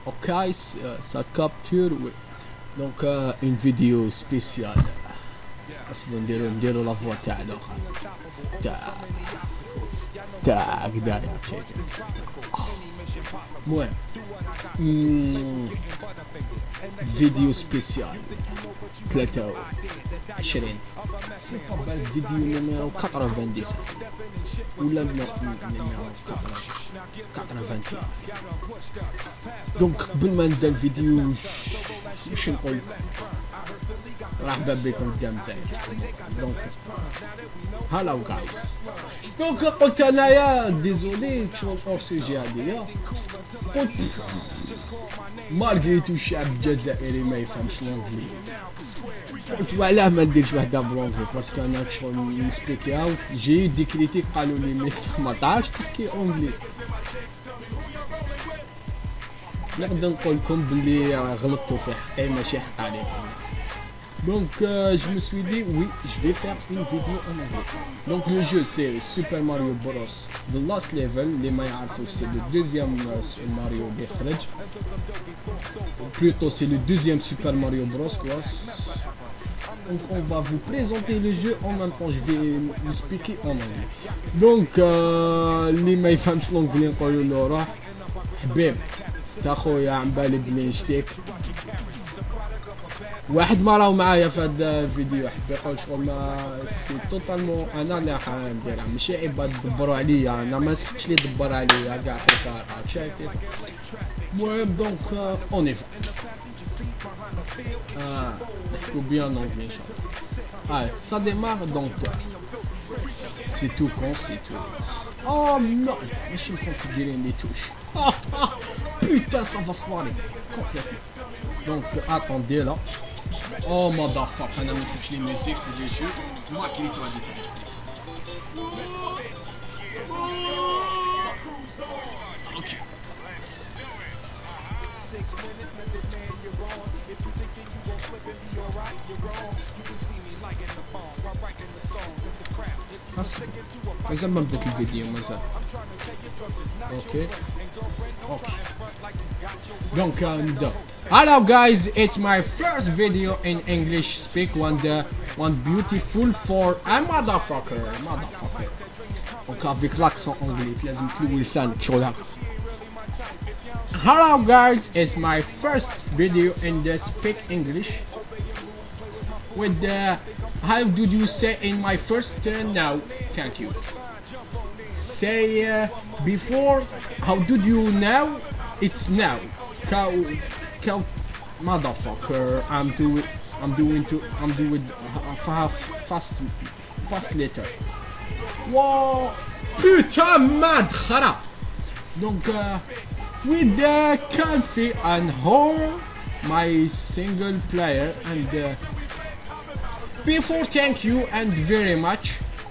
Ok, ça capture, oui. Donc une vidéo spéciale. اصلا نديرو لا فوا تاع الاخر تاع هكذايا المهم فيديو سبيسيال 23 سي با الفيديو نيميرو 97 ولا نيميرو 81. دونك قبل ما نبدا الفيديو واش نقول مرحبا بكم في جامعة دونك هلاو جايز. دونك قلت انايا ديزولي شغل اور سوجي هاديا قلت مالغريتو الشعب الجزائري ما يفهمش لونجلي قلت وعلاه ما نديرش وحده بلونجلي باسكو انا شغل نسبيكي اوت جي دي كريتيك قالوا لي ما تعرفش تحكي اونجلي. نقدر نقول لكم بلي غلطتوا في حقي ماشي حق عليكم. Donc je me suis dit oui, je vais faire une vidéo en anglais. Donc le jeu c'est Super Mario Bros. The Last Level, les maillards c'est le deuxième Mario Bros. Plutôt c'est le deuxième Super Mario Bros quoi. Donc on va vous présenter le jeu en même temps, je vais l'expliquer en anglais. Donc les ما يفهمش l'anglais نقولوا له روح حبيب تا خويا عم بالي بلي نشتيك. واحد ما راهو معايا في هذا الفيديو حب يقول شغل ما سي توتالمون انا اللي حنديرها ماشي عباد دبروا عليا انا ما نسحقش لي دبر عليا كاع في الكار راك شايف. المهم دونك اون ايفا نحكو بيان اونغلي ان شاء الله. سا ديمار دونك سي تو كون سي تو oh non ماشي مكونفيغوري لي توش putain ça va foirer complètement. Donc attendez là. Oh motherfucker انا ما نحبش لي ميوزيك في لي جو ما كريتو هاديك. اوكي مازال ما بدات الفيديو مازال. اوكي donc نبدا. Hello guys, it's my first video in English speak one beautiful for a motherfucker. Donc avec l'accent anglais لازم تلوي لسانك شغل هكا. Hello guys, it's my first video in the speak English with the how did you say in my first now thank you say before how did you now it's now cow motherfucker I'm doing fast letter wow putain mad khara. Donc with the coffee and horror my single player and before thank you and very much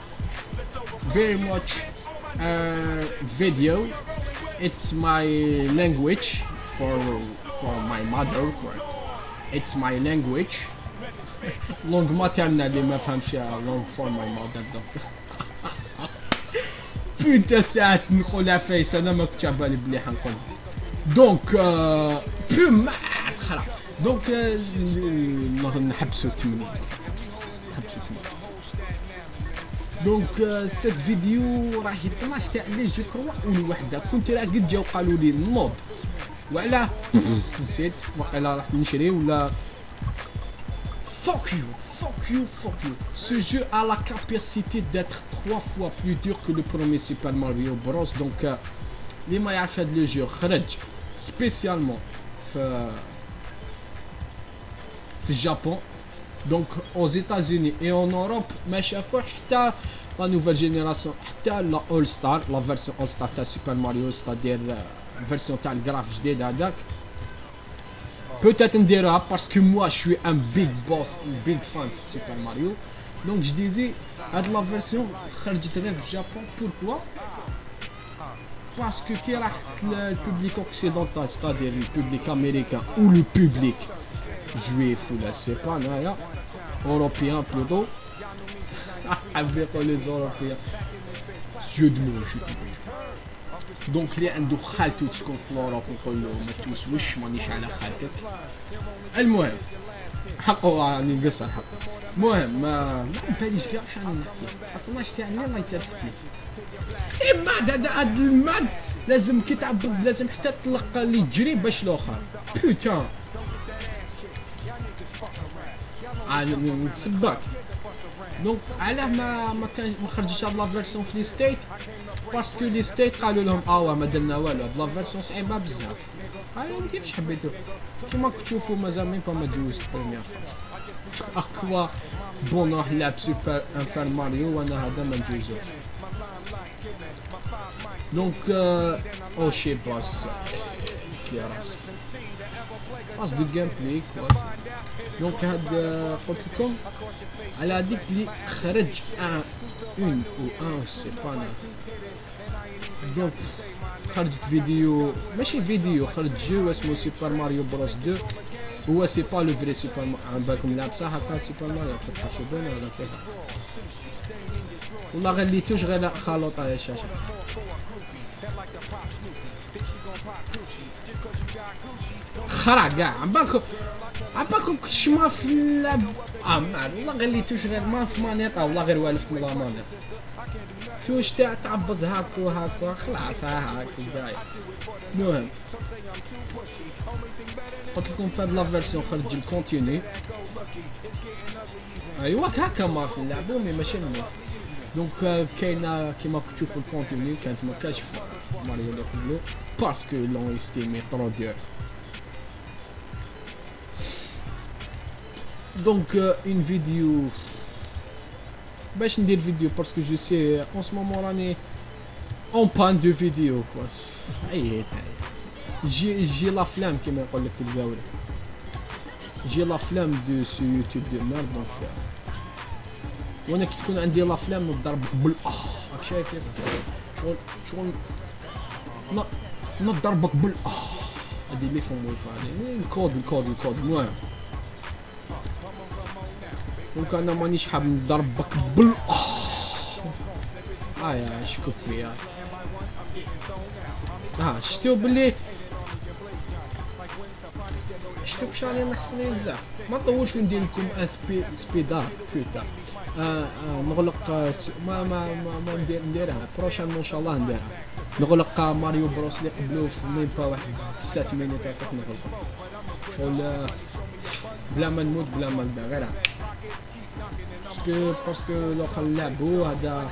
video it's my language for my mother it's my language long maternal اللي ما فهمش long for my mother putain ساعات نقولها فايس انا ما كنتش على بالي بلي حنقولها. دونك بو ما خرا دونك نحبسو 80 دونك سيت فيديو راهي 12 تاع لي جو كروا وحده كنت راه قد جاو قالوا لي نوض وعلاه نسيت وقيلا راح نشري ولا fuck you. Ce jeu a la capacité d'être 3 fois plus dur que le premier Super Mario Bros. Donc les ما يعرف هذا لو جو خرج spécialement في الجابون donc aux États-Unis et en Europe ما شافوش حتى la nouvelle génération حتى la All Star la version All Star تاع Super Mario c'est-à-dire version تاع الجراف جديد هذاك. Peut-être نديرها parce que moi je suis un big boss big fan de Super Mario. Donc je disais هاد la version خرجت غير في الجابون. Pourquoi? Parce que كي راح le public occidental c'est-à-dire le public américain ou le public juif ou là c'est pas نايا européen plutôt حاب يقول les européens jeu de mots دونك اللي عنده خالته تسكن في لوروب نقول له ما توسوش مانيش على خالتك. المهم حقه راني نقصر حق. المهم ما باليش كاع واش راني نحكي، حط ماش تاعني الله يترفدني. اما هذا المال لازم كي تعبز لازم حتى تلقى اللي تجري باش الاخر بوتان. نسبك دونك علاه ما خرجتش هاد لا فيرسيون في لي ستيت، باسكو لي ستيت قالوا لهم واه ما درنا والو، هاد لا فيرسيون صعيبه بزاف. قالوا كيفاش حبيتو كيما تشوفوا مازال ميم با ما دوزت بروميير فاز. اقوى بون راح نلعب سوبر انفير ماريو وانا هذا ما ندوزوش. دونك او شي باس كي راسي فاز دو جيم بلاي كويس. دونك هاد قلت لكم على هذيك اللي خرج اون سي با انا. دونك خرجت فيديو ماشي فيديو، خرج جو اسمه سوبر ماريو بروس 2. هو سي با لو فري سوبر ماريو، عم بالكم لعب صح هكا سوبر ماريو كتحشو بين ولا كيف؟ والله غليتوش غير خلوط على الشاشة. خرع كاع عم بالكم كلشي ما في اللعب. والله غليتوش غير ما في مانيطة، والله غير والفت من لا مانيط. توش تاع تعبز هاكو هاكو خلاص هاكو داير. المهم قلت لكم في هاد لا فيرسيون خرج الكونتيني. ايوا هكا ما في اللعبة مي ماشي المهم. دونك كاينه كيما تشوفوا الكونتيني كانت ما كاش في ماريو اللي قبلو باسكو لون استيمي طرو دير. دونك اون فيديو باش ندير فيديو باسكو جو سي اون سو مومون راني اون بان دو فيديو كواش. عييت جي لا فلام كيما يقول لك الجاوري، جي لا فلام دو سو يوتيوب دو مير. دونك وانا كي تكون عندي لا فلام نضربك راك شايف شغل نضربك هادي اللي فهم ويفا الكود. المهم دونك انا مانيش حاب نضربك يا شكوك بيا. شتو بلي شتو كش راني نحسن بزاف. ما نطولش وندير لكم ان سبيدار بوتا. نغلق ما نديرها بروشان ان شاء الله نديرها. نغلق ماريو بروس اللي قبلو في ميم با واحد 7 مينوت هكاك نغلقو شغل بلا ما نموت بلا ما نبدا غير باسكو الاخر لعبو هذا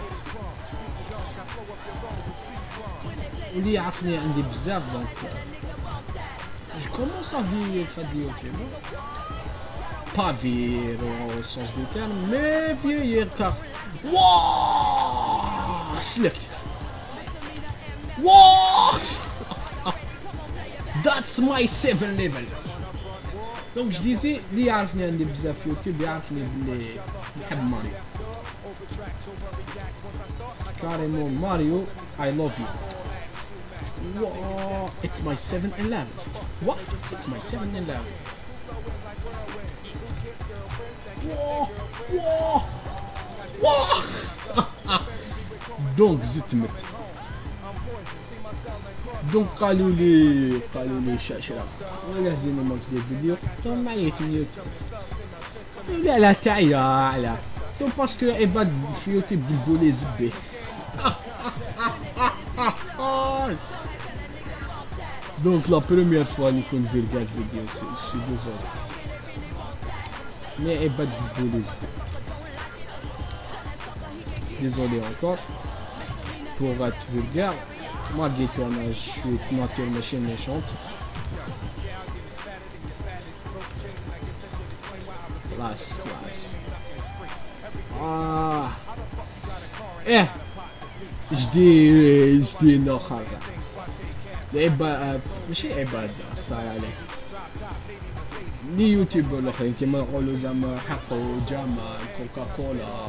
واللي يعرفني عندي بزاف. دونك جو كومونس ا فير في هاد يوتيوب pas vieillir au sens du terme, mais vieillir car... Wouah Select. Wouah That's my 7 level. Donc je disais, اللي يعرفني عندي بزاف في يوتيوب يعرفني بلي نحب ماريو. كاريمون ماريو I love you. Wow, it's my 7-11. What? It's my 7-11. دونك زدت مت. دونك قالوا لي شاشرة ولا زين ما تدير فيديو دونك معيت من يوتيوب. لا تعيا على دونك باسكو عباد في يوتيوب قلبوا لي زبي. دونك لا بروميير فوا نكون فيرغال فيديو سي ديزولي mais عباد قلبوا لي زبي. Désolé encore pour être vulgaire. Malgré tout, je suis de nature méchante. Classe. Je dis non هذا. العباد ماشي عباد خسارة عليك. لي يوتيوب الاخرين كيما يقولوا زعما حقوا جامع كوكاكولا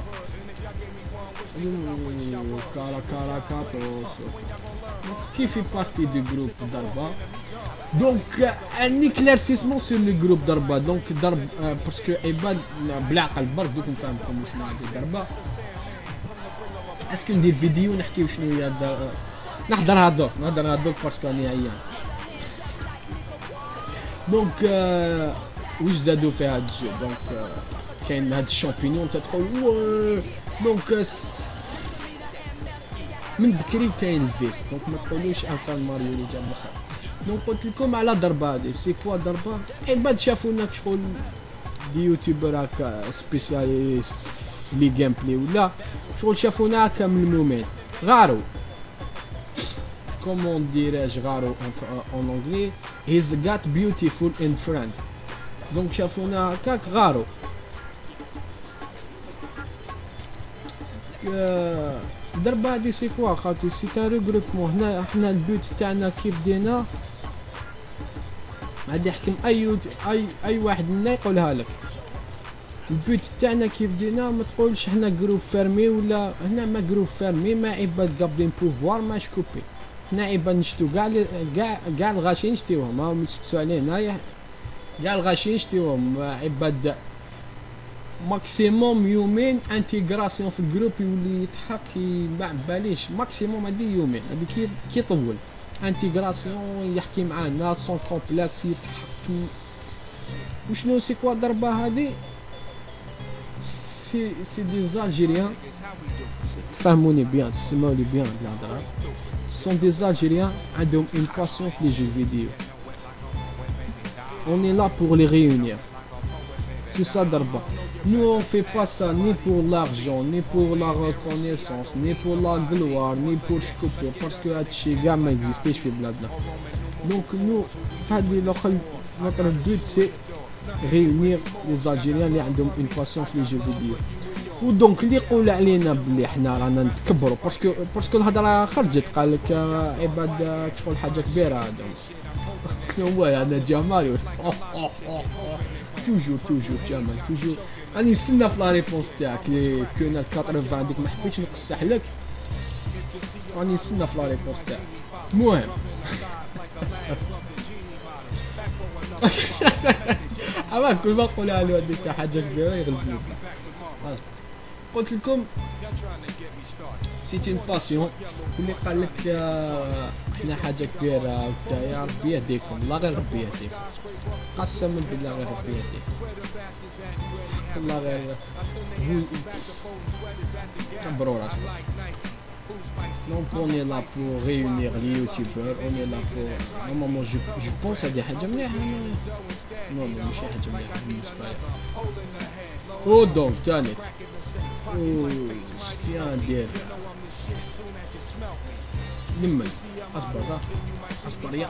كاراكاتوس qui fait partie du groupe Darba. Donc un éclaircissement sur le groupe Darba. Donc Darba parce que عباد بالعقل برك دوك نفهمكم واش معنى Darba. اسكو ندير فيديو نحكيو شنو هي نحضرها دوك باسكو راني عيان. دونك واش زادوا في هاد الجو؟ دونك كاين هاد الشامبينيون تتقول دونك من بكري كاين الفيس، دونك ما تقولوش انفان ماريو اللي جا مخر. دونك قلت لكم على ضربه هادي، سي كوا ضربه؟ عباد شافونا شغل دي يوتيوبر هكا سبيسياليست لي جيم بلاي ولا شغل شافونا هكا ملمومين غارو. كومون ديراج غارو اون انجلي؟ he's got beautiful in front. دونك شافونا هكاك غارو. الضربه هادي سي كوا خاطي؟ سي تان ريغروبمون. هنا حنا البوت تاعنا كيف بدينا غادي يحكم اي واحد منا يقولها لك. البوت تاعنا كيف بدينا ما تقولش حنا جروب فيرمي ولا هنا ما جروب فيرمي، ما عباد قابلين بوفوار ما شكوبي. حنا عباد نشتو كاع الغاشي نشتيوهم، راهم يسقسوا علينا كاع الغاشي نشتيوهم. عباد ماكسيموم يومين انتيغراسيون في الجروب يولي يضحك ما باليش. ماكسيموم هادي يومين، هادي كي طول انتيغراسيون يحكي معانا سون كومبلكس يضحك. وشنو سي كوا الضربه هادي؟ سي دي زالجيريان، فهموني بيان تسمعولي بيان الهضره. سون دي زالجيريان عندهم اون باسيون في لي جو فيديو. On est là pour les réunir. C'est ça Darba. Nous on fait pas ça ni pour l'argent, ni pour la reconnaissance, ni pour la gloire, ni pour scoper, parce que هادشي كاع ما اكزيستيش في بلادنا. Donc nous هادي notre but c'est réunir les Algériens اللي عندهم une passion في les jeux vidéo. ودونك اللي يقول علينا بلي حنا رانا نتكبروا باسكو الهضره خرجت قال لك عباد شغل حاجه كبيره هذا. هو انا جمال توجور جمال توجور. راني نستنى في لا ريبونس تاعك اللي كنا 80 عندك، ما حبيتش نقصح لك، راني نستنى في لا ريبونس تاعك. المهم اما كل ما نقولها له هذيك حاجه كبيره يغلبني. قلت لكم سيتي اون باسيون. واللي قال لك حنا حاجه كبيره وتايا ربي يهديكم، الله غير ربي يهديكم، قسما بالله غير ربي يهديكم، الله غير كبروا راسكم. Donc on est là pour réunir les youtubeurs, on est là pour normalement je pense à des حاجه مليحه. non ماشي حاجه مليحه بالنسبه لي. او دونك تاني شتي ندير نمل اصبر يا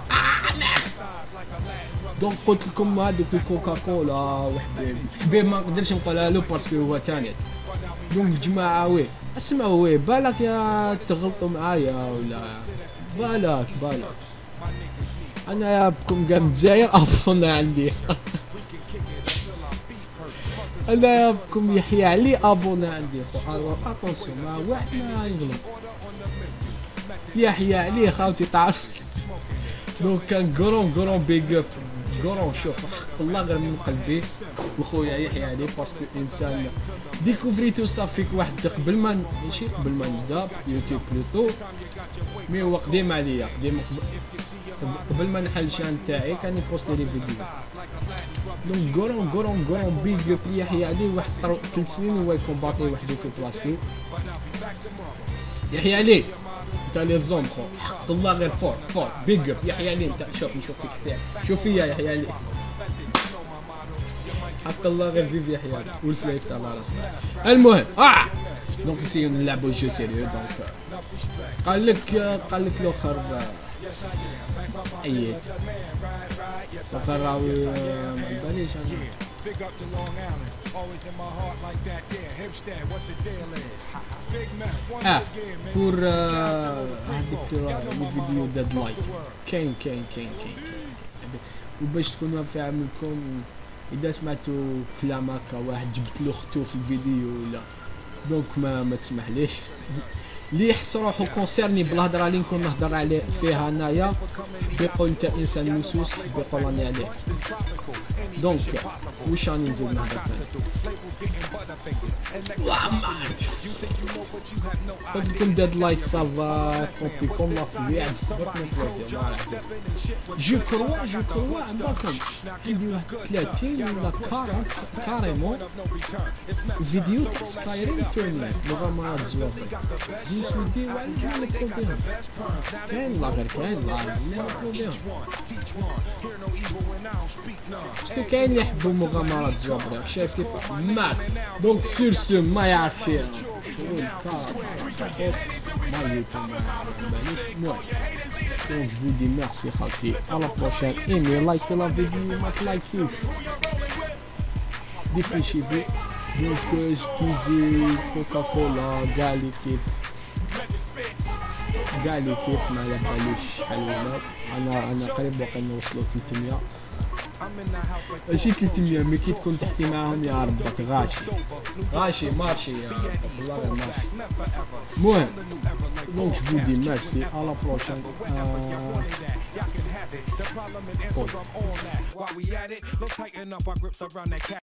دونك قلت لكم هذوك الكوكاكولا وحبيب ما نقدرش نقولها له باسكو هو تاني. دونك الجماعه وي اسمعوا وي بالك يا تغلطوا معايا ولا بالك انا بكم قام دزاير افضل عندي. انا بكم يحيى علي ابونا عندي. اتونسيون ما واحد ما يغلط. يحيى علي خاوتي تعرف. دونك كان كرون بيج اب كرون. شوف الله غير من قلبي وخويا يحيى علي باسكو انسان ديكوفريتو صافيك واحد قبل ما ماشي قبل ما نبدا يوتيوب بلوتو مي هو قديم عليا قبل ما نحل الشان تاعي كان يبوستي لي فيديو. دونك كرون بيج اب يحيى علي واحد 3 سنين هو يكومباتي وحده في بلاصتو. يحيى علي انت لي زوم خو حق الله غير فور بيج اب يحيى علي. انت شوف نشوف فيك كثير شوف فيا يحيى علي حق الله غير فيف يحيى علي والفلايك تاع راسك. المهم دونك نسيو نلعبو جو سيريو. دونك قال لك الاخر عييت الاخر راوي ما باليش بور هذيك الفيديو ديد لايت كاين وباش تكونوا في عملكم اذا سمعتوا كلام هكا واحد جبت له اختو في الفيديو ولا دونك ما تسمحليش اللي يحس روحو كونسيرني بالهضره اللي نكون نهضر عليه فيها انايا بيقول انت انسان مسوس بيقول راني عليه. دونك واش راني نزيد نهضر ثاني؟ قلت لكم داد لايك سافا كومبيكم لا فيا بصبر نتواجه ما عرفتش جو كروا عندكم عندي واحد 30 ولا 40 كاريمون فيديو تاع سكايريم تورني مغامرات زوينة جو سودي وعلى نقول بهم كاين لا غير كاين لا نقول بهم شتو كاين اللي يحبوا مغامرات زوينة شايف كيف مات دونك سور سو ما يعرف فيها Donc je vous dis merci Khalti, à la prochaine, aimez, likez la vidéo, likez, dépêchez-vous. Donc j'utilise Coca-Cola, كاع l'équipe ما على باليش شحال ولات انا قريب واقع نوصلو 300 ماشي 300 مي كي تكون تحتي معاهم يا ربك غاشي مارشي يا والله غير مارشي المهم دونك جو دي ميرسي à la prochaine